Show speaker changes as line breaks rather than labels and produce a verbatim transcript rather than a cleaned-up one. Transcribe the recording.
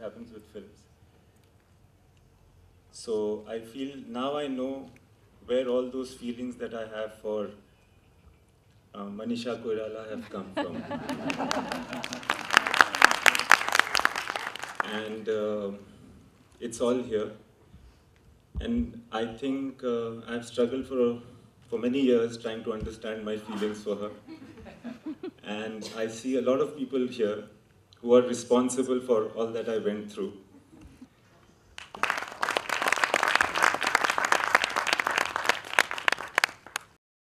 happens with films. So I feel now I know where all those feelings that I have for uh, Manisha Koirala have come from. And uh, it's all here. And I think uh, I've struggled for, for many years trying to understand my feelings for her. And I see a lot of people here who are responsible for all that I went through.